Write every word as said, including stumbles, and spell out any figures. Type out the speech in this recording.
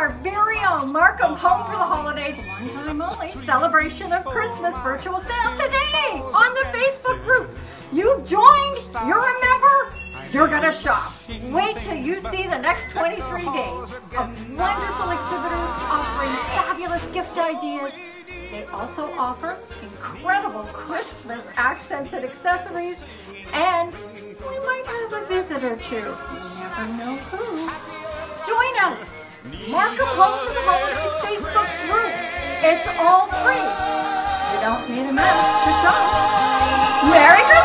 our very own Markham Home for the Holidays, one time only, celebration of Christmas virtual sale today on the Facebook group. You've joined, you're a member, you're gonna shop. Wait till you see the next twenty-three days of wonderful exhibitors offering fabulous gift ideas. They also offer incredible Christmas accents and accessories, and we might have a visitor too. You never know who. Join us. Markham Home for the Holidays Facebook group. It's all free. You don't need a member to shop. Merry Christmas!